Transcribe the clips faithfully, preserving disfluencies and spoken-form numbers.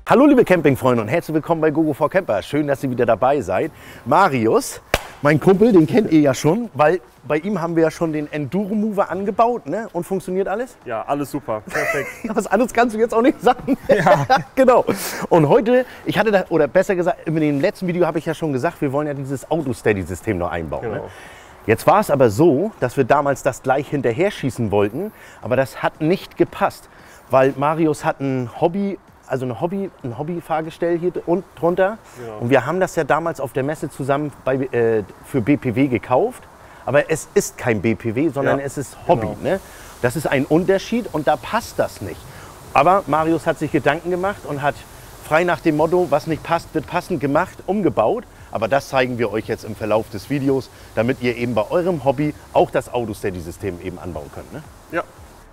Hallo liebe Campingfreunde und herzlich willkommen bei GoGo4Camper. Schön, dass ihr wieder dabei seid. Marius, mein Kumpel, den kennt ihr ja schon, weil bei ihm haben wir ja schon den Enduro Mover angebaut, ne? Und funktioniert alles? Ja, alles super, perfekt. Was anderes kannst du jetzt auch nicht sagen. Ja. Genau. Und heute, ich hatte da, oder besser gesagt, in dem letzten Video habe ich ja schon gesagt, wir wollen ja dieses Auto-Steady-System noch einbauen. Genau. Ne? Jetzt war es aber so, dass wir damals das gleich hinterher schießen wollten, aber das hat nicht gepasst, weil Marius hat ein Hobby, also eine Hobby, ein Hobbyfahrgestell hier drunter. Genau. Und wir haben das ja damals auf der Messe zusammen bei, äh, für B P W gekauft. Aber es ist kein B P W, sondern ja, es ist Hobby. Genau. Ne? Das ist ein Unterschied und da passt das nicht. Aber Marius hat sich Gedanken gemacht und hat frei nach dem Motto, was nicht passt, wird passend gemacht, umgebaut. Aber das zeigen wir euch jetzt im Verlauf des Videos, damit ihr eben bei eurem Hobby auch das Auto-Steady-System eben anbauen könnt. Ne? Ja.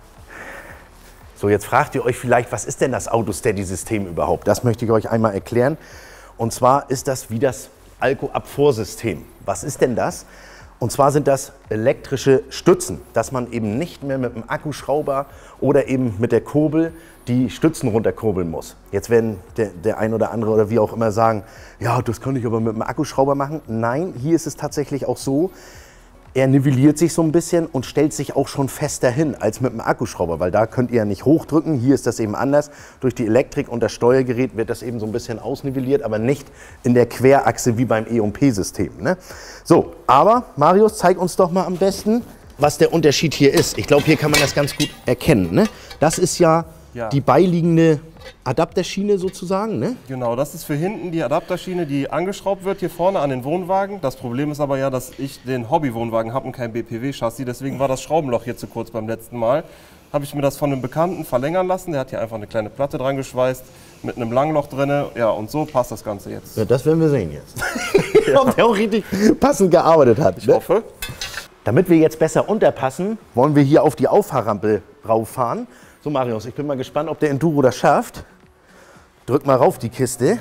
So, jetzt fragt ihr euch vielleicht, was ist denn das Auto-Steady-System überhaupt? Das möchte ich euch einmal erklären. Und zwar ist das wie das Alko-Abfuhrsystem. Was ist denn das? Und zwar sind das elektrische Stützen, dass man eben nicht mehr mit dem Akkuschrauber oder eben mit der Kurbel die Stützen runterkurbeln muss. Jetzt werden der, der ein oder andere oder wie auch immer sagen, ja, das kann ich aber mit dem Akkuschrauber machen. Nein, hier ist es tatsächlich auch so, er nivelliert sich so ein bisschen und stellt sich auch schon fester hin als mit dem Akkuschrauber, weil da könnt ihr ja nicht hochdrücken. Hier ist das eben anders. Durch die Elektrik und das Steuergerät wird das eben so ein bisschen ausnivelliert, aber nicht in der Querachse wie beim E und P-System. Ne? So, aber Marius, zeig uns doch mal am besten, was der Unterschied hier ist. Ich glaube, hier kann man das ganz gut erkennen. Ne? Das ist ja, ja die beiliegende Adapterschiene sozusagen, ne? Genau, das ist für hinten die Adapterschiene, die angeschraubt wird hier vorne an den Wohnwagen. Das Problem ist aber ja, dass ich den Hobby-Wohnwagen habe und kein B P W-Chassis. Deswegen war das Schraubenloch hier zu kurz beim letzten Mal. Habe ich mir das von einem Bekannten verlängern lassen. Der hat hier einfach eine kleine Platte dran geschweißt mit einem Langloch drin. Ja, und so passt das Ganze jetzt. Ja, das werden wir sehen jetzt. Ja. Ob der auch richtig passend gearbeitet hat. Ich ne? hoffe. Damit wir jetzt besser unterpassen, wollen wir hier auf die Auffahrrampe rauffahren. So Marius, ich bin mal gespannt, ob der Enduro das schafft. Drück mal rauf die Kiste.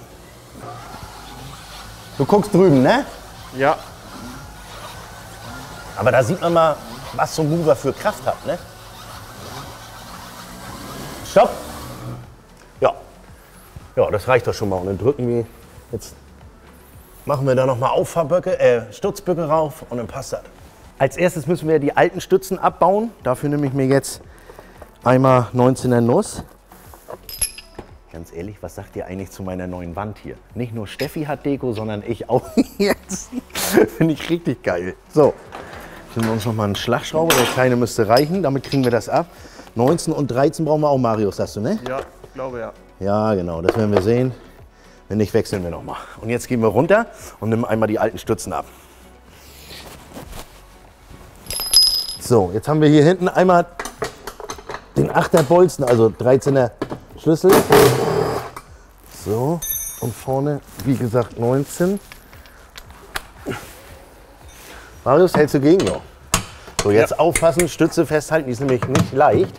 Du guckst drüben, ne? Ja. Aber da sieht man mal, was so ein Mover für Kraft hat, ne? Stopp. Ja. Ja, das reicht doch schon mal. Und dann drücken wir, jetzt machen wir da nochmal Auffahrböcke, äh, Stutzböcke rauf und dann passt das. Als erstes müssen wir die alten Stützen abbauen. Dafür nehme ich mir jetzt einmal neunzehner Nuss. Ganz ehrlich, was sagt ihr eigentlich zu meiner neuen Wand hier? Nicht nur Steffi hat Deko, sondern ich auch jetzt. Finde ich richtig geil. So, nehmen wir uns noch mal einen Schlagschrauber. Der kleine müsste reichen, damit kriegen wir das ab. neunzehn und dreizehn brauchen wir auch, Marius, sagst du, ne? Ja, ich glaube ja. Ja, genau, das werden wir sehen. Wenn nicht, wechseln wir noch mal. Und jetzt gehen wir runter und nehmen einmal die alten Stützen ab. So, jetzt haben wir hier hinten einmal den achter Bolzen, also dreizehner Schlüssel. So, und vorne, wie gesagt, neunzehn. Marius, hältst du gegen? Ja. So, jetzt ja. Aufpassen, Stütze festhalten, die ist nämlich nicht leicht.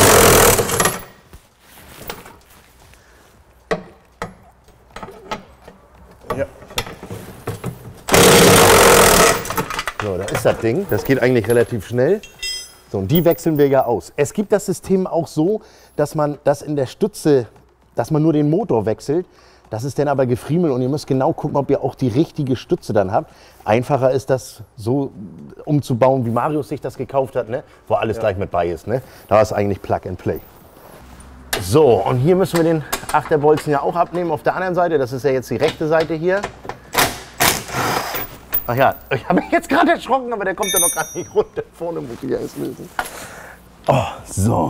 Ja. So, da ist das Ding. Das geht eigentlich relativ schnell. So, und die wechseln wir ja aus. Es gibt das System auch so, dass man das in der Stütze, dass man nur den Motor wechselt. Das ist dann aber gefriemelt und ihr müsst genau gucken, ob ihr auch die richtige Stütze dann habt. Einfacher ist das so umzubauen, wie Marius sich das gekauft hat, ne? Wo alles ja. gleich mit bei ist. Ne? Da ist eigentlich Plug and Play. So, und hier müssen wir den Achterbolzen ja auch abnehmen auf der anderen Seite. Das ist ja jetzt die rechte Seite hier. Ach ja, ich habe mich jetzt gerade erschrocken, aber der kommt ja noch gar nicht runter. Vorne muss ich ja erst lösen. Oh, so.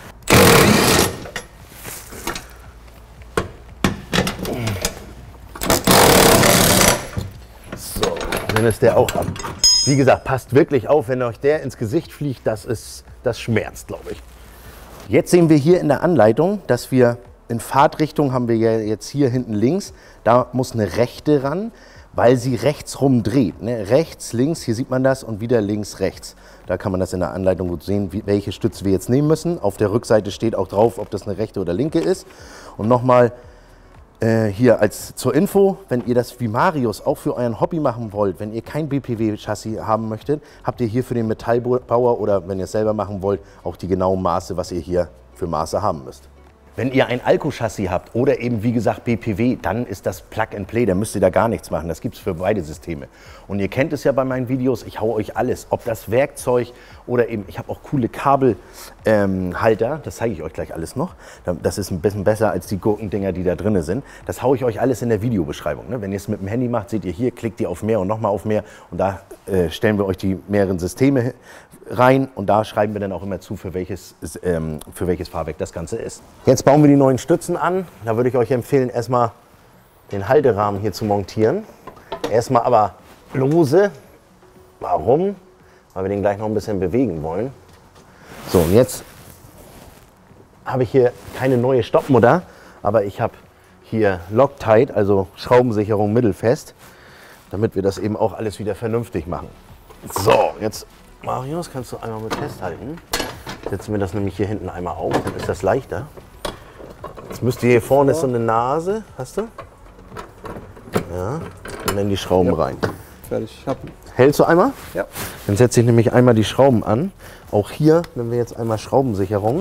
So, dann ist der auch ab. Wie gesagt, passt wirklich auf, wenn euch der ins Gesicht fliegt, das ist, das schmerzt, glaube ich. Jetzt sehen wir hier in der Anleitung, dass wir in Fahrtrichtung haben wir ja jetzt hier hinten links, da muss eine rechte ran, weil sie rechts rum dreht. Ne? Rechts, links, hier sieht man das und wieder links, rechts. Da kann man das in der Anleitung gut sehen, wie, welche Stütze wir jetzt nehmen müssen. Auf der Rückseite steht auch drauf, ob das eine rechte oder linke ist. Und nochmal äh, hier als zur Info, wenn ihr das wie Marius auch für euren Hobby machen wollt, wenn ihr kein B P W-Chassis haben möchtet, habt ihr hier für den Metallbauer oder wenn ihr es selber machen wollt, auch die genauen Maße, was ihr hier für Maße haben müsst. Wenn ihr ein Alco-Chassis habt oder eben wie gesagt B P W, dann ist das Plug and Play, da müsst ihr da gar nichts machen. Das gibt es für beide Systeme. Und ihr kennt es ja bei meinen Videos, ich hau euch alles, ob das Werkzeug oder eben, ich habe auch coole Kabelhalter, ähm, das zeige ich euch gleich alles noch. Das ist ein bisschen besser als die Gurkendinger, die da drin sind. Das haue ich euch alles in der Videobeschreibung. Ne? Wenn ihr es mit dem Handy macht, seht ihr hier, klickt ihr auf mehr und nochmal auf mehr und da äh, stellen wir euch die mehreren Systeme rein und da schreiben wir dann auch immer zu, für welches, ähm, für welches Fahrwerk das Ganze ist. Jetzt bauen wir die neuen Stützen an. Da würde ich euch empfehlen, erstmal den Halterahmen hier zu montieren. Erstmal aber lose. Warum? Weil wir den gleich noch ein bisschen bewegen wollen. So, und jetzt habe ich hier keine neue Stoppmutter, aber ich habe hier Loctite, also Schraubensicherung mittelfest, damit wir das eben auch alles wieder vernünftig machen. So, jetzt Marius, kannst du einmal mit festhalten. Setzen wir das nämlich hier hinten einmal auf, dann ist das leichter. Jetzt müsst ihr hier vorne ist so eine Nase, hast du? Ja, und dann die Schrauben ja. rein. Fertig, ich hab. Hältst du einmal? Ja. Dann setze ich nämlich einmal die Schrauben an. Auch hier nehmen wir jetzt einmal Schraubensicherung.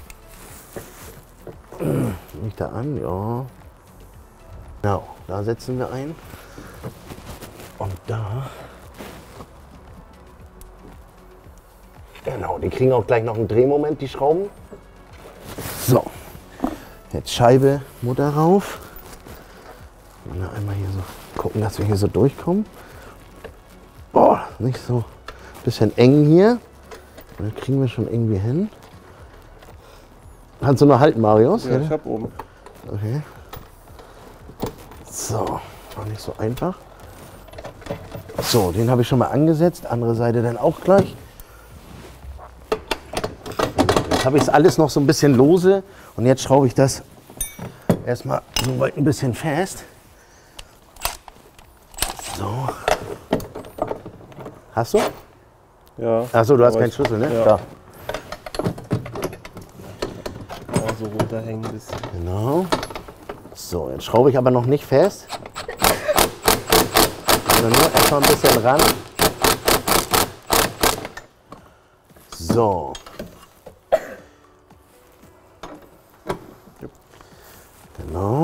Nehme ich da an, ja. Genau, da setzen wir ein. Und da. Genau, die kriegen auch gleich noch einen Drehmoment, die Schrauben. So, jetzt Scheibe, Mutter rauf. Und dann einmal hier so gucken, dass wir hier so durchkommen. Oh, nicht so, bisschen eng hier. Das kriegen wir schon irgendwie hin. Kannst du noch halten, Marius? Ja, ich hab oben. Okay. So, war nicht so einfach. So, den habe ich schon mal angesetzt. Andere Seite dann auch gleich. Jetzt habe ich es alles noch so ein bisschen lose und jetzt schraube ich das erstmal so weit ein bisschen fest. So. Hast du? Ja. Achso, du hast keinen Schlüssel, ne? Ja. Da. Oh, so runterhängen ein bisschen. Genau. So, jetzt schraube ich aber noch nicht fest. Sondern nur erstmal ein bisschen ran. So. Genau.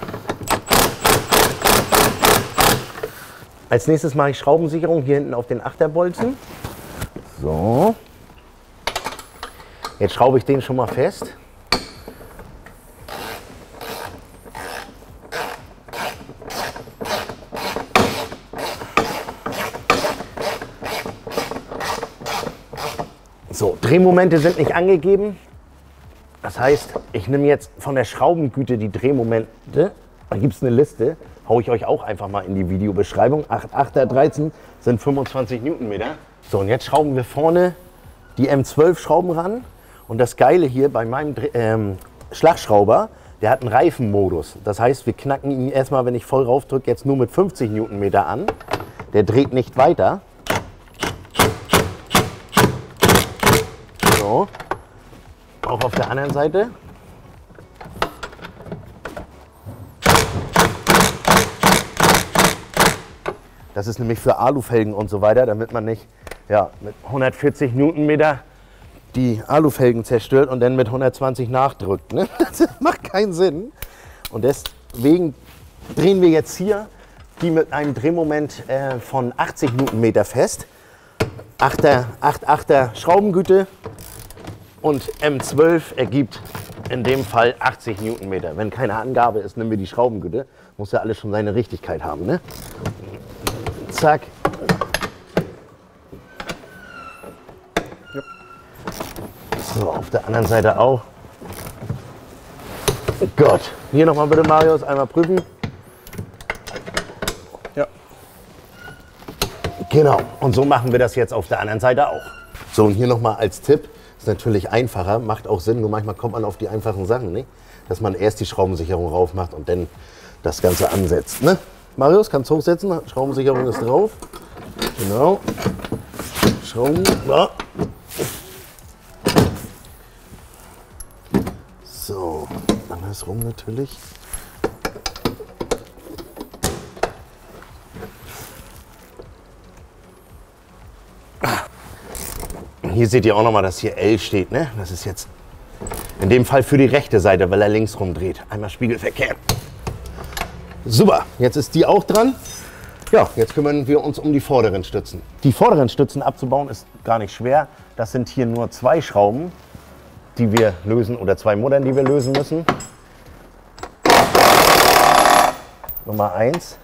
Als nächstes mache ich Schraubensicherung hier hinten auf den Achterbolzen. So. Jetzt schraube ich den schon mal fest. So, Drehmomente sind nicht angegeben. Das heißt, ich nehme jetzt von der Schraubengüte die Drehmomente. Da gibt es eine Liste. Haue ich euch auch einfach mal in die Videobeschreibung. acht Achter dreizehn sind fünfundzwanzig Newtonmeter. So, und jetzt schrauben wir vorne die M zwölf Schrauben ran. Und das Geile hier bei meinem ähm, Schlagschrauber, der hat einen Reifenmodus. Das heißt, wir knacken ihn erstmal, wenn ich voll raufdrücke, jetzt nur mit fünfzig Newtonmeter an. Der dreht nicht weiter. So. Auch auf der anderen Seite. Das ist nämlich für Alufelgen und so weiter, damit man nicht ja, mit hundertvierzig Newtonmeter die Alufelgen zerstört und dann mit hundertzwanzig nachdrückt. Ne? Das macht keinen Sinn. Und deswegen drehen wir jetzt hier die mit einem Drehmoment äh, von achtzig Newtonmeter fest. acht Achter Schraubengüte und M zwölf ergibt in dem Fall achtzig Newtonmeter. Wenn keine Angabe ist, nehmen wir die Schraubengüte. Muss ja alles schon seine Richtigkeit haben. Ne? Zack. So, auf der anderen Seite auch. Oh Gott. Hier nochmal bitte, Marius, einmal prüfen. Ja. Genau. Und so machen wir das jetzt auf der anderen Seite auch. So, und hier nochmal als Tipp. Ist natürlich einfacher, macht auch Sinn, nur manchmal kommt man auf die einfachen Sachen, nicht? Dass man erst die Schraubensicherung rauf macht und dann das Ganze ansetzt. Ne? Marius, kannst du hochsetzen, Schraubensicherung ist drauf. Genau. Schrauben. Ja. So, andersrum natürlich. Hier seht ihr auch nochmal, dass hier L steht. Ne? Das ist jetzt In dem Fall für die rechte Seite, weil er links rumdreht. Einmal Spiegelverkehr. Super, jetzt ist die auch dran. Ja, jetzt kümmern wir uns um die vorderen Stützen. Die vorderen Stützen abzubauen ist gar nicht schwer. Das sind hier nur zwei Schrauben, die wir lösen, oder zwei Muttern, die wir lösen müssen. Nummer eins.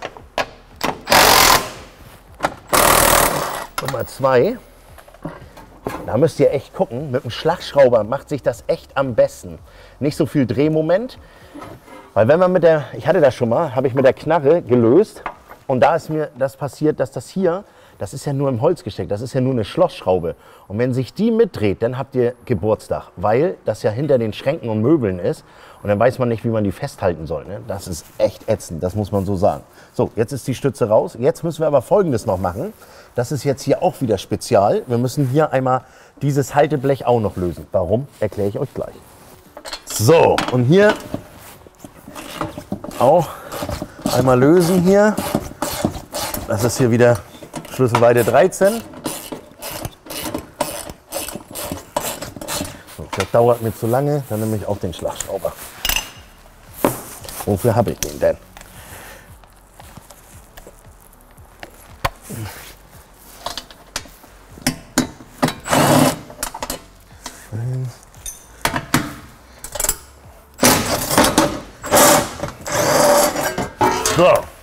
Nummer zwei. Da müsst ihr echt gucken, mit dem Schlagschrauber macht sich das echt am besten. Nicht so viel Drehmoment, weil wenn man mit der, ich hatte das schon mal, habe ich mit der Knarre gelöst und da ist mir das passiert, dass das hier, das ist ja nur im Holz gesteckt, das ist ja nur eine Schlossschraube. Und wenn sich die mitdreht, dann habt ihr Geburtstag, weil das ja hinter den Schränken und Möbeln ist und dann weiß man nicht, wie man die festhalten soll. Ne? Das ist echt ätzend, das muss man so sagen. So, jetzt ist die Stütze raus. Jetzt müssen wir aber Folgendes noch machen. Das ist jetzt hier auch wieder spezial. Wir müssen hier einmal dieses Halteblech auch noch lösen. Warum, erkläre ich euch gleich. So, und hier auch einmal lösen hier. Das ist hier wieder Schlüsselweite dreizehn. So, das dauert mir zu lange, dann nehme ich auch den Schlagschrauber. Wofür habe ich den denn? So.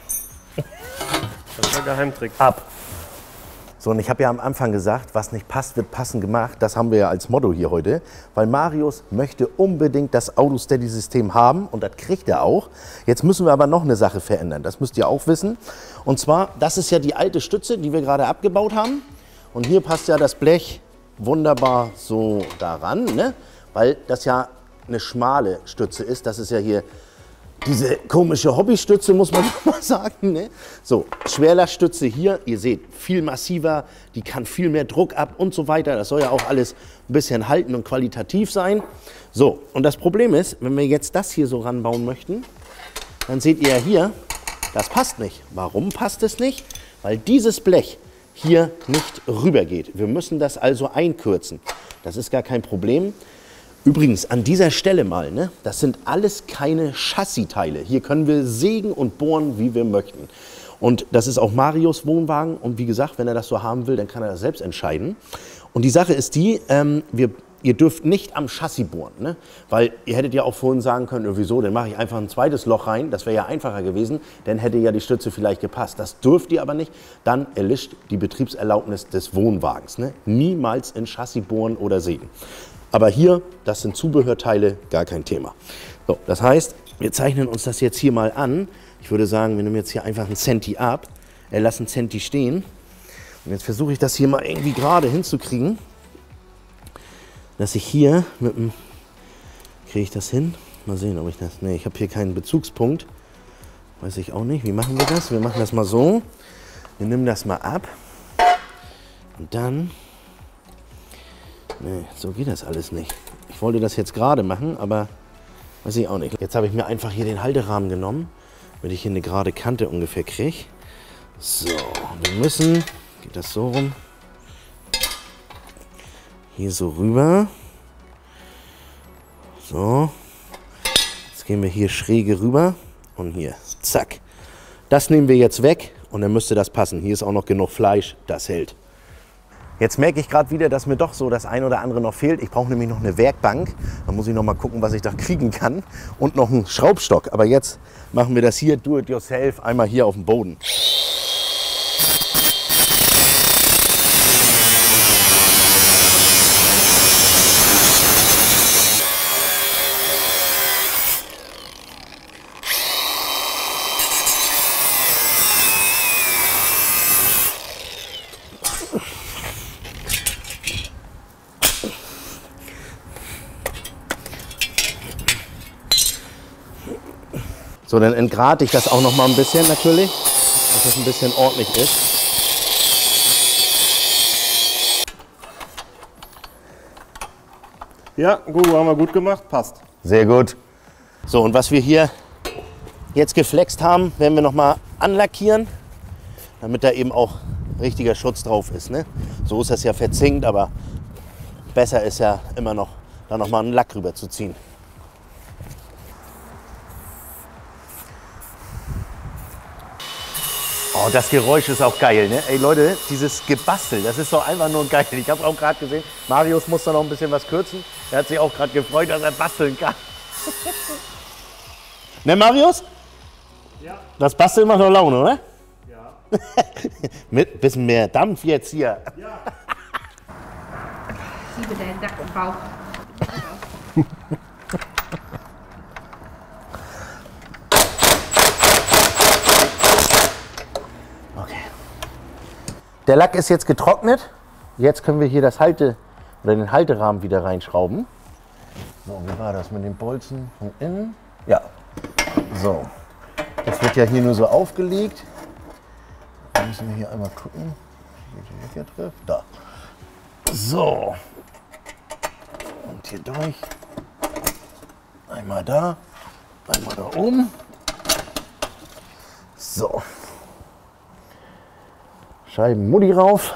Das ist der Geheimtrick. Ab. So, und ich habe ja am Anfang gesagt, was nicht passt, wird passend gemacht. Das haben wir ja als Motto hier heute. Weil Marius möchte unbedingt das AutoSteady-System haben und das kriegt er auch. Jetzt müssen wir aber noch eine Sache verändern. Das müsst ihr auch wissen. Und zwar, das ist ja die alte Stütze, die wir gerade abgebaut haben. Und hier passt ja das Blech wunderbar so daran, ne? Weil das ja eine schmale Stütze ist. Das ist ja hier diese komische Hobbystütze, muss man mal sagen. Ne? So, Schwerlaststütze hier, ihr seht, viel massiver, die kann viel mehr Druck ab und so weiter. Das soll ja auch alles ein bisschen halten und qualitativ sein. So, und das Problem ist, wenn wir jetzt das hier so ranbauen möchten, dann seht ihr ja hier, das passt nicht. Warum passt es nicht? Weil dieses Blech hier nicht rüber geht. Wir müssen das also einkürzen. Das ist gar kein Problem. Übrigens, an dieser Stelle mal, ne, das sind alles keine Chassiteile. Hier können wir sägen und bohren, wie wir möchten. Und das ist auch Marius Wohnwagen. Und wie gesagt, wenn er das so haben will, dann kann er das selbst entscheiden. Und die Sache ist die, ähm, wir, ihr dürft nicht am Chassis bohren. Ne? Weil ihr hättet ja auch vorhin sagen können, oh, wieso, dann mache ich einfach ein zweites Loch rein. Das wäre ja einfacher gewesen. Dann hätte ja die Stütze vielleicht gepasst. Das dürft ihr aber nicht. Dann erlischt die Betriebserlaubnis des Wohnwagens. Ne? Niemals in Chassis bohren oder sägen. Aber hier, das sind Zubehörteile, gar kein Thema. So, das heißt, wir zeichnen uns das jetzt hier mal an. Ich würde sagen, wir nehmen jetzt hier einfach einen Zenti ab, äh, lassen Zenti stehen. Und jetzt versuche ich das hier mal irgendwie gerade hinzukriegen, dass ich hier mit dem, kriege ich das hin? Mal sehen, ob ich das, nee, ich habe hier keinen Bezugspunkt. Weiß ich auch nicht, wie machen wir das? Wir machen das mal so. Wir nehmen das mal ab und dann... Nee, so geht das alles nicht. Ich wollte das jetzt gerade machen, aber weiß ich auch nicht. Jetzt habe ich mir einfach hier den Halterahmen genommen, damit ich hier eine gerade Kante ungefähr kriege. So, wir müssen, geht das so rum, hier so rüber. So, jetzt gehen wir hier schräge rüber und hier, zack. Das nehmen wir jetzt weg und dann müsste das passen. Hier ist auch noch genug Fleisch, das hält. Jetzt merke ich gerade wieder, dass mir doch so das ein oder andere noch fehlt. Ich brauche nämlich noch eine Werkbank. Da muss ich noch mal gucken, was ich da kriegen kann. Und noch einen Schraubstock. Aber jetzt machen wir das hier, do it yourself, einmal hier auf dem Boden. So, dann entgrate ich das auch noch mal ein bisschen natürlich, dass das ein bisschen ordentlich ist. Ja, Gugu, haben wir gut gemacht, passt. Sehr gut. So, und was wir hier jetzt geflext haben, werden wir noch mal anlackieren, damit da eben auch richtiger Schutz drauf ist. Ne? So ist das ja verzinkt, aber besser ist ja immer noch da nochmal einen Lack rüber zu ziehen. Oh, das Geräusch ist auch geil, ne? Ey Leute, dieses Gebastel, das ist doch einfach nur geil. Ich habe auch gerade gesehen, Marius muss da noch ein bisschen was kürzen. Er hat sich auch gerade gefreut, dass er basteln kann. Ne, Marius? Ja. Das Basteln macht doch Laune, oder? Ja. Mit ein bisschen mehr Dampf jetzt hier. Ja. Ich liebe deinen Nacken und Bauch. Okay. Der Lack ist jetzt getrocknet. Jetzt können wir hier das Halte oder den Halterahmen wieder reinschrauben. So, wie war das mit den Bolzen von innen? Ja. So. Das wird ja hier nur so aufgelegt. Da müssen wir hier einmal gucken. Hier trifft. Da. So. Und hier durch. Einmal da. Einmal da oben. So. Scheiben Mutti rauf.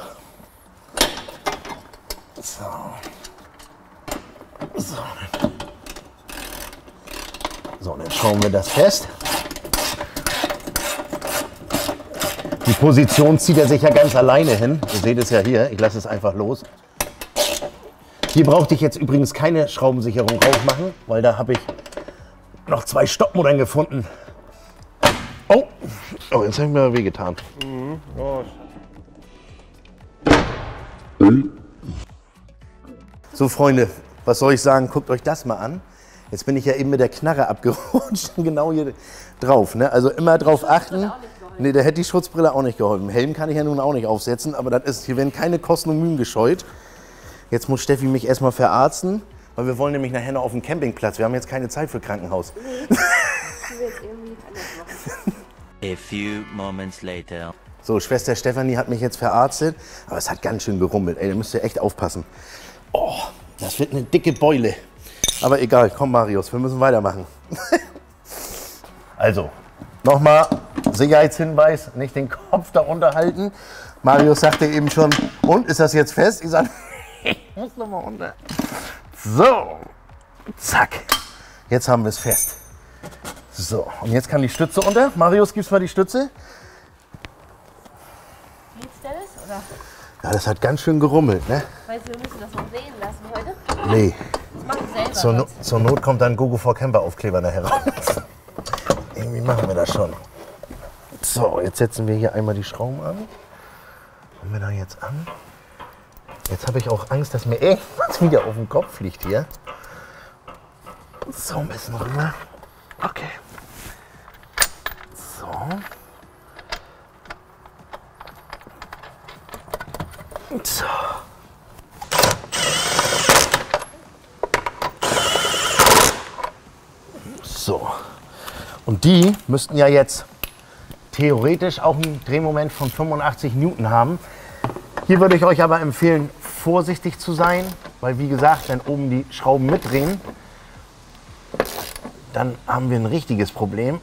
So. So. So, dann schrauben wir das fest. Die Position zieht er sich ja ganz alleine hin. Ihr seht es ja hier. Ich lasse es einfach los. Hier brauchte ich jetzt übrigens keine Schraubensicherung drauf machen, weil da habe ich noch zwei Stoppmuttern gefunden. Oh, oh jetzt habe ich mir wehgetan. Mhm. Oh. So Freunde, was soll ich sagen? Guckt euch das mal an. Jetzt bin ich ja eben mit der Knarre abgerutscht, genau hier drauf. Ne? Also immer drauf achten. Nee, da hätte die Schutzbrille auch nicht geholfen. Helm kann ich ja nun auch nicht aufsetzen, aber das ist, hier werden keine Kosten und Mühen gescheut. Jetzt muss Steffi mich erstmal verarzten, weil wir wollen nämlich nachher noch auf den Campingplatz. Wir haben jetzt keine Zeit für Krankenhaus. Nee, das wird irgendwie anders machen. A few moments later. So, Schwester Stefanie hat mich jetzt verarztet, aber es hat ganz schön gerummelt. Ey, da müsst ihr echt aufpassen. Oh, das wird eine dicke Beule. Aber egal, komm Marius, wir müssen weitermachen. Also, nochmal Sicherheitshinweis, nicht den Kopf da unterhalten. Marius sagte eben schon, und, ist das jetzt fest? Ich sage, ich muss nochmal unter. So, zack, jetzt haben wir es fest. So, und jetzt kann die Stütze unter. Marius, gibst mal die Stütze. Willst du das, oder? Ja, das hat ganz schön gerummelt, ne? Weißt du, wir müssen das noch sehen lassen heute? Nee. Das machen wir selber. Zur, no zur Not kommt dann Gogo for Camper Aufkleber nachher raus. Irgendwie machen wir das schon. So, jetzt setzen wir hier einmal die Schrauben an. Kommen wir da jetzt an. Jetzt habe ich auch Angst, dass mir irgendwas wieder auf den Kopf fliegt hier. So, ein bisschen rüber. Okay. So. So. So. Und die müssten ja jetzt theoretisch auch einen Drehmoment von fünfundachtzig Newton haben. Hier würde ich euch aber empfehlen, vorsichtig zu sein, weil wie gesagt, wenn oben die Schrauben mitdrehen, dann haben wir ein richtiges Problem.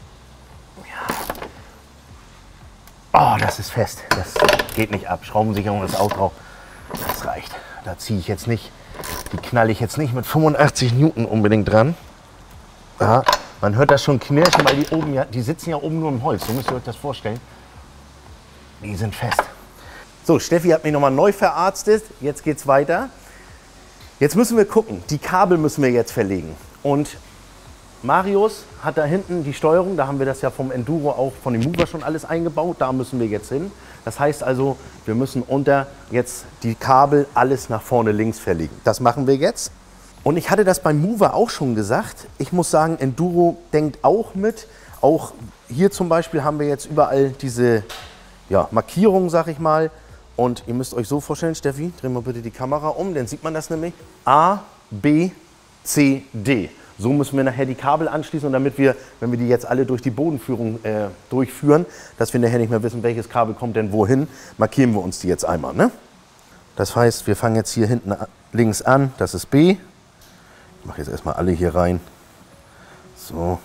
Ja. Oh, das ist fest. Das geht nicht ab. Schraubensicherung ist auch drauf. Das reicht. Da ziehe ich jetzt nicht, die knalle ich jetzt nicht mit fünfundachtzig Newton unbedingt dran. Ja, man hört das schon knirschen, weil die oben ja, die sitzen ja oben nur im Holz. So müsst ihr euch das vorstellen. Die sind fest. So, Steffi hat mich nochmal neu verarztet. Jetzt geht's weiter. Jetzt müssen wir gucken. Die Kabel müssen wir jetzt verlegen. Und Marius hat da hinten die Steuerung. Da haben wir das ja vom Enduro auch von dem Mover schon alles eingebaut. Da müssen wir jetzt hin. Das heißt also, wir müssen unter jetzt die Kabel alles nach vorne links verlegen. Das machen wir jetzt. Und ich hatte das beim Mover auch schon gesagt. Ich muss sagen, Enduro denkt auch mit. Auch hier zum Beispiel haben wir jetzt überall diese ja, Markierungen, sag ich mal. Und ihr müsst euch so vorstellen, Steffi, dreh mal bitte die Kamera um, dann sieht man das nämlich. A, B, C, D. So müssen wir nachher die Kabel anschließen. Und damit wir, wenn wir die jetzt alle durch die Bodenführung äh, durchführen, dass wir nachher nicht mehr wissen, welches Kabel kommt denn wohin, markieren wir uns die jetzt einmal. Ne? Das heißt, wir fangen jetzt hier hinten links an, das ist B. Ich mache jetzt erstmal alle hier rein. So.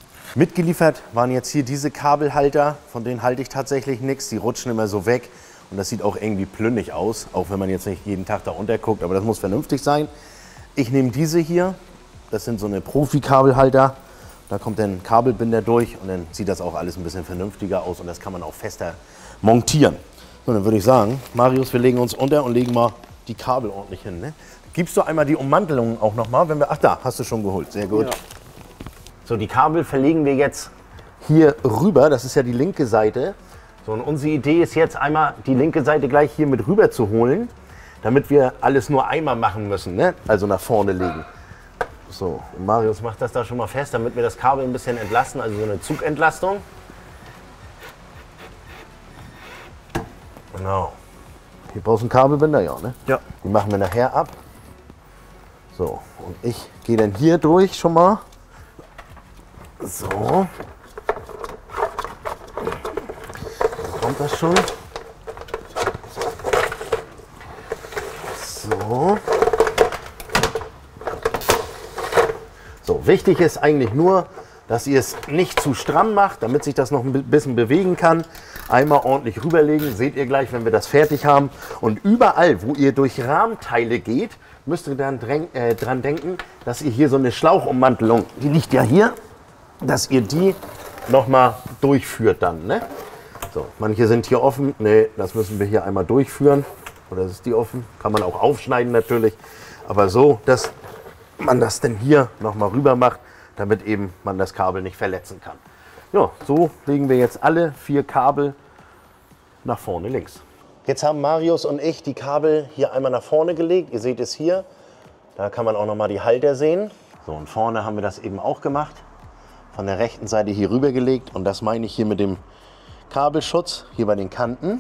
Mitgeliefert waren jetzt hier diese Kabelhalter, von denen halte ich tatsächlich nichts, die rutschen immer so weg Und das sieht auch irgendwie plünnig aus, auch wenn man jetzt nicht jeden Tag da unterguckt, aber das muss vernünftig sein. Ich nehme diese hier, das sind so eine Profi-Kabelhalter. Da kommt dann Kabelbinder durch und dann sieht das auch alles ein bisschen vernünftiger aus und das kann man auch fester montieren. So, dann würde ich sagen, Marius, wir legen uns unter und legen mal die Kabel ordentlich hin. Ne? Gibst du einmal die Ummantelung auch nochmal? Wenn wir, ach da, hast du schon geholt, sehr gut. Ja. So, die Kabel verlegen wir jetzt hier rüber, das ist ja die linke Seite. So, und unsere Idee ist jetzt einmal die linke Seite gleich hier mit rüber zu holen, damit wir alles nur einmal machen müssen, ne? Also nach vorne legen. So, und Marius macht das da schon mal fest, damit wir das Kabel ein bisschen entlasten, also so eine Zugentlastung. Genau. Hier brauchst du einen Kabelbinder, ja, ne? Ja. Die machen wir nachher ab. So, und ich gehe dann hier durch schon mal. So. Kommt das schon? So. So, wichtig ist eigentlich nur, dass ihr es nicht zu stramm macht, damit sich das noch ein bisschen bewegen kann. Einmal ordentlich rüberlegen, seht ihr gleich, wenn wir das fertig haben. Und überall, wo ihr durch Rahmenteile geht, müsst ihr dann dran, äh, dran denken, dass ihr hier so eine Schlauchummantelung, die liegt ja hier, dass ihr die nochmal durchführt dann, ne? So, manche sind hier offen. Ne, das müssen wir hier einmal durchführen. Oder ist die offen? Kann man auch aufschneiden natürlich. Aber so, dass man das denn hier nochmal rüber macht, damit eben man das Kabel nicht verletzen kann. Ja, so legen wir jetzt alle vier Kabel nach vorne links. Jetzt haben Marius und ich die Kabel hier einmal nach vorne gelegt. Ihr seht es hier. Da kann man auch nochmal die Halter sehen. So, und vorne haben wir das eben auch gemacht. Von der rechten Seite hier rüber gelegt. Und das meine ich hier mit dem Kabelschutz hier bei den Kanten.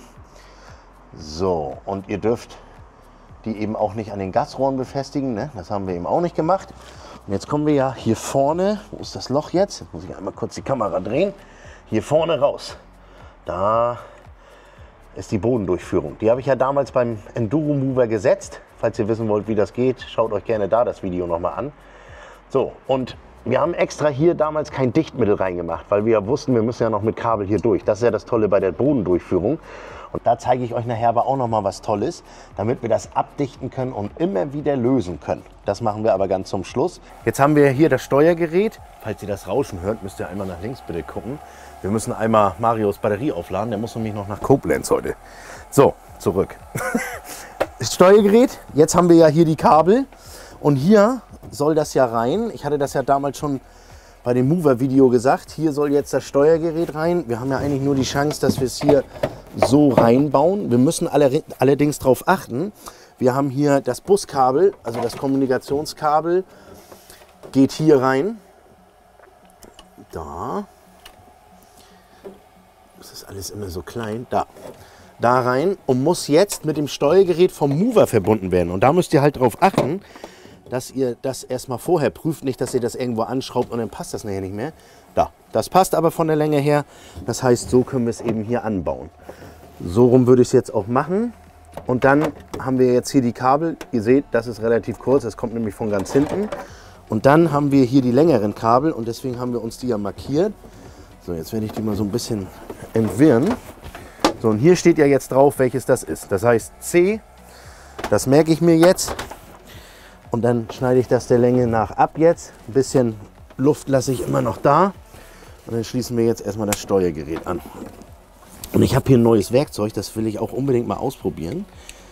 So, und ihr dürft die eben auch nicht an den Gasrohren befestigen, ne? Das haben wir eben auch nicht gemacht. Und jetzt kommen wir ja hier vorne, wo ist das Loch jetzt? Jetzt muss ich einmal kurz die Kamera drehen. Hier vorne raus. Da ist die Bodendurchführung. Die habe ich ja damals beim Enduro Mover gesetzt. Falls ihr wissen wollt, wie das geht, schaut euch gerne da das Video nochmal an. So, und wir haben extra hier damals kein Dichtmittel reingemacht, weil wir ja wussten, wir müssen ja noch mit Kabel hier durch. Das ist ja das Tolle bei der Bodendurchführung. Und da zeige ich euch nachher aber auch noch mal was Tolles, damit wir das abdichten können und immer wieder lösen können. Das machen wir aber ganz zum Schluss. Jetzt haben wir hier das Steuergerät. Falls ihr das Rauschen hört, müsst ihr einmal nach links bitte gucken. Wir müssen einmal Marios Batterie aufladen. Der muss nämlich noch nach Koblenz heute. So, zurück. Das Steuergerät. Jetzt haben wir ja hier die Kabel. Und hier soll das ja rein. Ich hatte das ja damals schon bei dem Mover-Video gesagt. Hier soll jetzt das Steuergerät rein. Wir haben ja eigentlich nur die Chance, dass wir es hier so reinbauen. Wir müssen allerdings darauf achten. Wir haben hier das Buskabel, also das Kommunikationskabel, geht hier rein. Da. Das ist alles immer so klein. Da. Da rein und muss jetzt mit dem Steuergerät vom Mover verbunden werden. Und da müsst ihr halt darauf achten, dass ihr das erstmal vorher prüft, nicht, dass ihr das irgendwo anschraubt und dann passt das nachher nicht mehr. Da, das passt aber von der Länge her. Das heißt, so können wir es eben hier anbauen. So rum würde ich es jetzt auch machen. Und dann haben wir jetzt hier die Kabel. Ihr seht, das ist relativ kurz, das kommt nämlich von ganz hinten. Und dann haben wir hier die längeren Kabel und deswegen haben wir uns die ja markiert. So, jetzt werde ich die mal so ein bisschen entwirren. So, und hier steht ja jetzt drauf, welches das ist. Das heißt C, das merke ich mir jetzt. Und dann schneide ich das der Länge nach ab jetzt. Ein bisschen Luft lasse ich immer noch da. Und dann schließen wir jetzt erstmal das Steuergerät an. Und ich habe hier ein neues Werkzeug, das will ich auch unbedingt mal ausprobieren.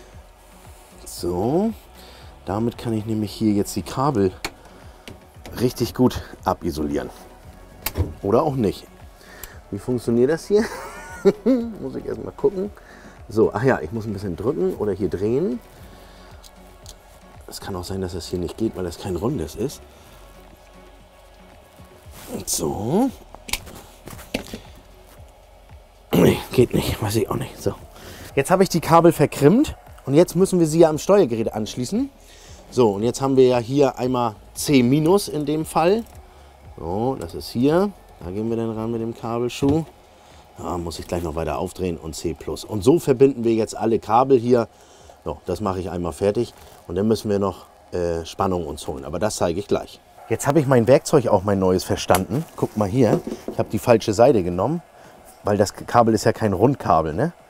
So, damit kann ich nämlich hier jetzt die Kabel richtig gut abisolieren. Oder auch nicht. Wie funktioniert das hier? Muss ich erstmal gucken. So, ach ja, ich muss ein bisschen drücken oder hier drehen. Es kann auch sein, dass das hier nicht geht, weil das kein rundes ist. So. Nee, geht nicht, weiß ich auch nicht. So. Jetzt habe ich die Kabel verkrimmt und jetzt müssen wir sie ja am Steuergerät anschließen. So, und jetzt haben wir ja hier einmal C minus in dem Fall. So, das ist hier. Da gehen wir dann ran mit dem Kabelschuh. Da muss ich gleich noch weiter aufdrehen und C plus. Und so verbinden wir jetzt alle Kabel hier. So, das mache ich einmal fertig. Und dann müssen wir noch äh, Spannung uns holen. Aber das zeige ich gleich. Jetzt habe ich mein Werkzeug auch mein neues verstanden. Guck mal hier. Ich habe die falsche Seite genommen. Weil das Kabel ist ja kein Rundkabel, ne?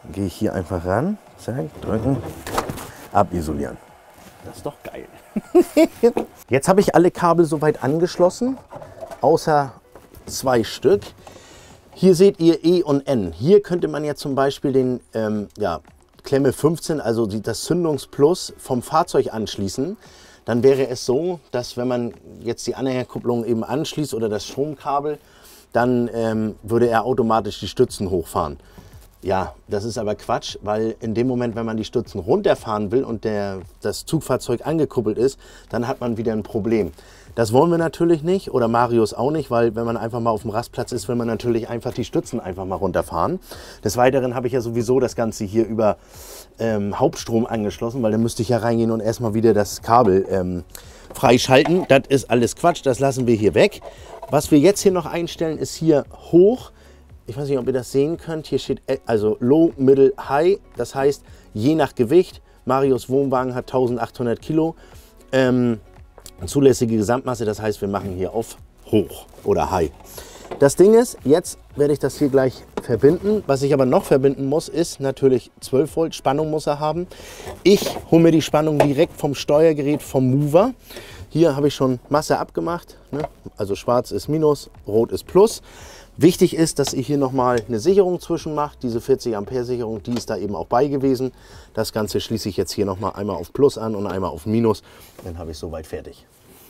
Dann gehe ich hier einfach ran, zack, drücken, abisolieren. Das ist doch geil. Jetzt habe ich alle Kabel soweit angeschlossen, außer zwei Stück. Hier seht ihr E und N. Hier könnte man jetzt zum Beispiel den ähm, ja, Klemme fünfzehn, also die, das Zündungsplus vom Fahrzeug anschließen. Dann wäre es so, dass wenn man jetzt die Anhängerkupplung eben anschließt oder das Stromkabel, dann ähm, würde er automatisch die Stützen hochfahren. Ja, das ist aber Quatsch, weil in dem Moment, wenn man die Stützen runterfahren will und der, das Zugfahrzeug angekuppelt ist, dann hat man wieder ein Problem. Das wollen wir natürlich nicht oder Marius auch nicht, weil wenn man einfach mal auf dem Rastplatz ist, will man natürlich einfach die Stützen einfach mal runterfahren. Des Weiteren habe ich ja sowieso das Ganze hier über ähm, Hauptstrom angeschlossen, weil dann müsste ich ja reingehen und erstmal wieder das Kabel ähm, freischalten. Das ist alles Quatsch, das lassen wir hier weg. Was wir jetzt hier noch einstellen, ist hier hoch. Ich weiß nicht, ob ihr das sehen könnt. Hier steht also Low, Middle, High. Das heißt, je nach Gewicht. Marius Wohnwagen hat eintausendachthundert Kilo. Ähm, zulässige Gesamtmasse, das heißt, wir machen hier auf hoch oder high. Das Ding ist, jetzt werde ich das hier gleich verbinden. Was ich aber noch verbinden muss, ist natürlich zwölf Volt Spannung muss er haben. Ich hole mir die Spannung direkt vom Steuergerät, vom Mover. Hier habe ich schon Masse abgemacht, ne? Also schwarz ist Minus, rot ist Plus. Wichtig ist, dass ich hier nochmal eine Sicherung zwischen mache. Diese vierzig Ampere Sicherung, die ist da eben auch bei gewesen. Das Ganze schließe ich jetzt hier nochmal einmal auf Plus an und einmal auf Minus. Dann habe ich soweit fertig.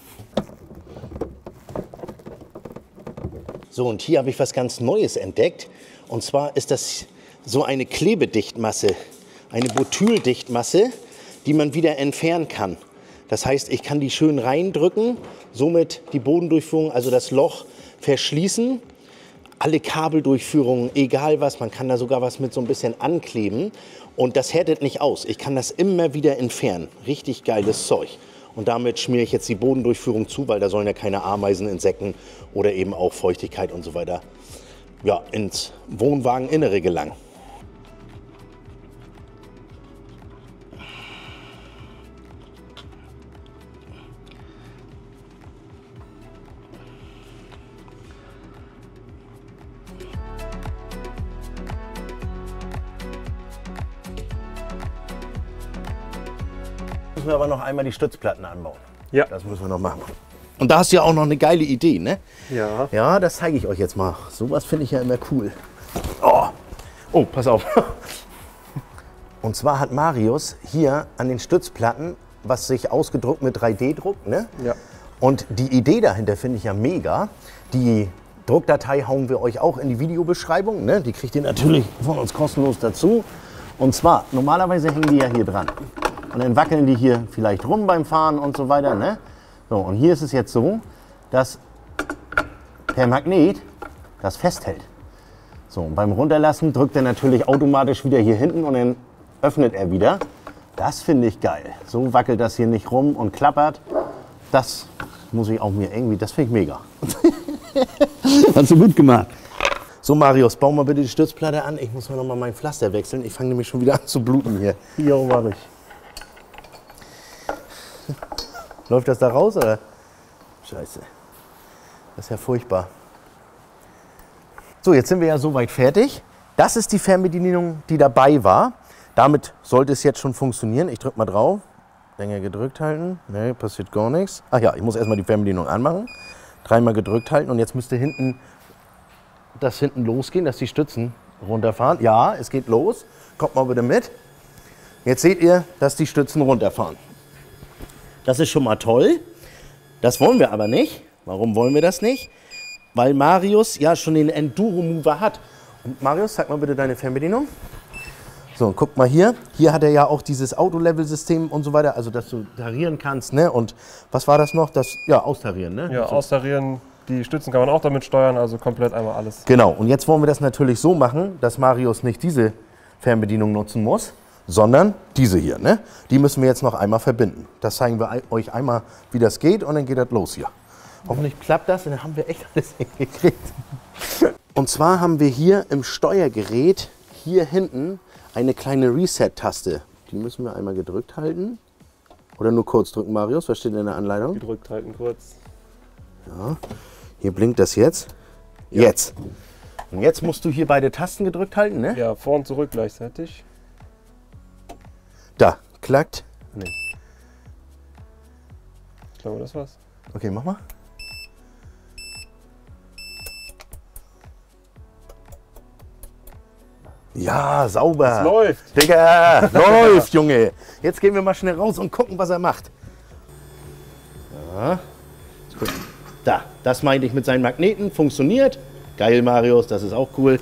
So, und hier habe ich was ganz Neues entdeckt. Und zwar ist das so eine Klebedichtmasse, eine Butyldichtmasse, die man wieder entfernen kann. Das heißt, ich kann die schön reindrücken, somit die Bodendurchführung, also das Loch verschließen. Alle Kabeldurchführungen, egal was, man kann da sogar was mit so ein bisschen ankleben und das härtet nicht aus. Ich kann das immer wieder entfernen. Richtig geiles Zeug. Und damit schmiere ich jetzt die Bodendurchführung zu, weil da sollen ja keine Ameisen, Insekten oder eben auch Feuchtigkeit und so weiter ja, ins Wohnwageninnere gelangen. Müssen wir aber noch einmal die Stützplatten anbauen. Ja. Das müssen wir noch machen. Und da hast du ja auch noch eine geile Idee, ne? Ja. Ja, das zeige ich euch jetzt mal. Sowas finde ich ja immer cool. Oh, oh, pass auf. Und zwar hat Marius hier an den Stützplatten was sich ausgedruckt mit drei D Druck, ne? Ja. Und die Idee dahinter finde ich ja mega. Die Druckdatei hauen wir euch auch in die Videobeschreibung, ne? Die kriegt ihr natürlich von uns kostenlos dazu. Und zwar, normalerweise hängen die ja hier dran. Und dann wackeln die hier vielleicht rum beim Fahren und so weiter, ne? So, und hier ist es jetzt so, dass per Magnet das festhält. So, und beim Runterlassen drückt er natürlich automatisch wieder hier hinten und dann öffnet er wieder. Das finde ich geil. So wackelt das hier nicht rum und klappert. Das muss ich auch mir irgendwie, das finde ich mega. Hast du gut gemacht. So Marius, bau mal bitte die Stützplatte an. Ich muss mal noch mal mein Pflaster wechseln. Ich fange nämlich schon wieder an zu bluten hier. Jo, mach ich. Läuft das da raus oder? Scheiße. Das ist ja furchtbar. So, jetzt sind wir ja soweit fertig. Das ist die Fernbedienung, die dabei war. Damit sollte es jetzt schon funktionieren. Ich drücke mal drauf. Länger gedrückt halten. Ne, passiert gar nichts. Ach ja, ich muss erstmal die Fernbedienung anmachen. Dreimal gedrückt halten und jetzt müsste hinten das hinten losgehen, dass die Stützen runterfahren. Ja, es geht los. Kommt mal bitte mit. Jetzt seht ihr, dass die Stützen runterfahren. Das ist schon mal toll. Das wollen wir aber nicht. Warum wollen wir das nicht? Weil Marius ja schon den Enduro Mover hat. Und Marius, zeig mal bitte deine Fernbedienung. So, guck mal hier. Hier hat er ja auch dieses Auto-Level-System und so weiter, also dass du tarieren kannst, ne? Und was war das noch? Das, ja, austarieren, ne? Ja, so. austarieren. Die Stützen kann man auch damit steuern, also komplett einmal alles. Genau, und jetzt wollen wir das natürlich so machen, dass Marius nicht diese Fernbedienung nutzen muss, sondern diese hier, ne? Die müssen wir jetzt noch einmal verbinden. Das zeigen wir euch einmal, wie das geht und dann geht das los hier. Hoffentlich klappt das und dann haben wir echt alles hingekriegt. Und zwar haben wir hier im Steuergerät hier hinten eine kleine Reset-Taste. Die müssen wir einmal gedrückt halten. Oder nur kurz drücken, Marius? Was steht in der Anleitung? Gedrückt halten kurz. Ja. Hier blinkt das jetzt. Ja. Jetzt. Und jetzt musst du hier beide Tasten gedrückt halten, ne? Ja, vor und zurück gleichzeitig. Da, klackt. Nee. Ich glaube, das war's. Okay, mach mal. Ja, sauber. Es läuft. Digga, läuft, Junge. Jetzt gehen wir mal schnell raus und gucken, was er macht. Ja. Da, das meinte ich mit seinen Magneten. Funktioniert. Geil, Marius, das ist auch cool.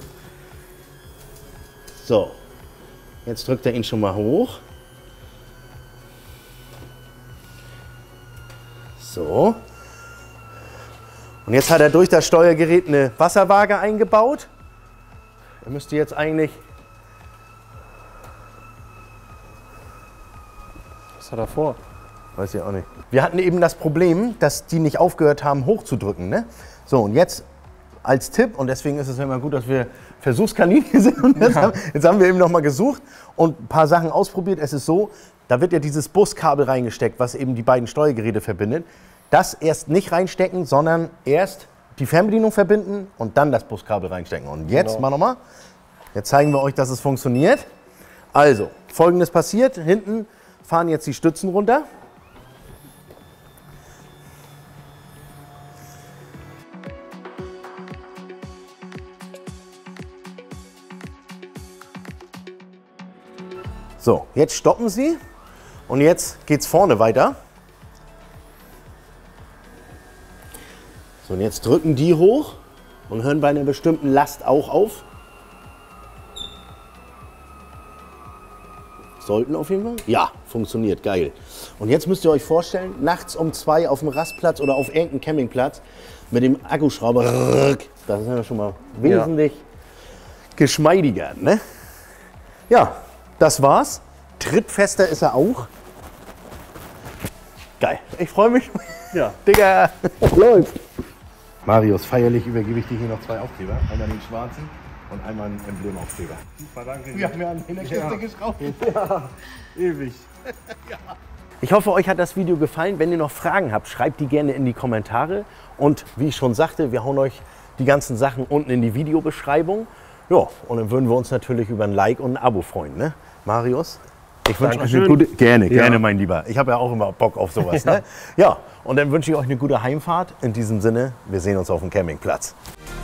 So, jetzt drückt er ihn schon mal hoch. So. Und jetzt hat er durch das Steuergerät eine Wasserwaage eingebaut. Er müsste jetzt eigentlich... Was hat er vor? Weiß ich auch nicht. Wir hatten eben das Problem, dass die nicht aufgehört haben, hochzudrücken. Ne? So, und jetzt als Tipp, und deswegen ist es immer gut, dass wir Versuchskaninchen sind. Und jetzt, Ja. haben, jetzt haben wir eben noch mal gesucht und ein paar Sachen ausprobiert. Es ist so, da wird ja dieses Buskabel reingesteckt, was eben die beiden Steuergeräte verbindet. Das erst nicht reinstecken, sondern erst die Fernbedienung verbinden und dann das Buskabel reinstecken. Und jetzt, Genau. mal nochmal, jetzt zeigen wir euch, dass es funktioniert. Also, Folgendes passiert. Hinten fahren jetzt die Stützen runter. So, jetzt stoppen sie und jetzt geht es vorne weiter. So, und jetzt drücken die hoch und hören bei einer bestimmten Last auch auf. Sollten auf jeden Fall. Ja, funktioniert, geil. Und jetzt müsst ihr euch vorstellen, nachts um zwei auf dem Rastplatz oder auf irgendeinem Campingplatz mit dem Akkuschrauber, das ist ja schon mal wesentlich geschmeidiger, ne? Ja, das war's. Trittfester ist er auch. Geil, ich freue mich. Ja. Digga, läuft. Marius, feierlich übergebe ich dir hier noch zwei Aufkleber. Einmal den schwarzen und einmal einen Emblemaufkleber. Super, danke. Wir haben ja an der Kiste Ja. geschraubt. Ja, ewig. Ich hoffe, euch hat das Video gefallen. Wenn ihr noch Fragen habt, schreibt die gerne in die Kommentare. Und wie ich schon sagte, wir hauen euch die ganzen Sachen unten in die Videobeschreibung. Ja, und dann würden wir uns natürlich über ein Like und ein Abo freuen. Ne? Marius, ich wünsche euch eine Dankeschön. gute... Gerne, Ja. gerne, mein Lieber. Ich habe ja auch immer Bock auf sowas. Ja. Ne? Ja, und dann wünsche ich euch eine gute Heimfahrt. In diesem Sinne, wir sehen uns auf dem Campingplatz.